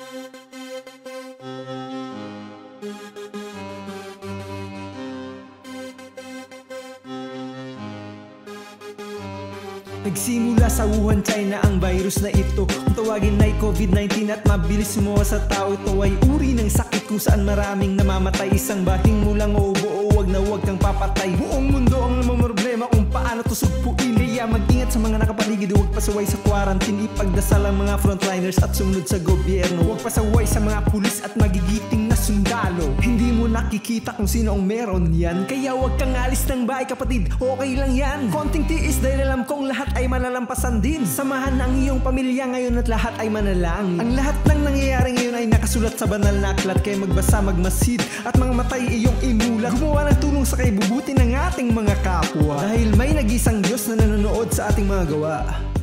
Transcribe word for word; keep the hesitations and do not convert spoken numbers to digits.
Nagsimula sa Wuhan, China ang virus na ito. Kung tawagin ay COVID nineteen at mabilis mo sa tao. Ito ay uri ng sakit kung saan maraming namamatay. Isang bating mo lang o buo, wag na wag kang papatay. Buong mundo ang namamroblema kung paano to sugpuin. Kaya mag-ingat sa mga nakapaligid, huwag pasaway sa quarantine. Ipagdasal ang mga frontliners at sumunod sa gobyerno. Huwag pasaway sa mga pulis at magigiting na sundalo. Hindi mo nakikita kung sino ang meron yan, kaya huwag kang alis ng bahay kapatid, okay lang yan. Konting tiis dahil alam kong lahat ay malalampasan din. Samahan ang iyong pamilya ngayon at lahat ay manalangin. Ang lahat ng nangyayari ngayon ay nakasulat sa banal na aklat, kaya magbasa, magmasid at mga matay iyong imulat. Gumawa ng tulong sa kaibubuti ng ating mga kapwa, dahil may nag-isang Diyos na nanonood sa ating mga gawa.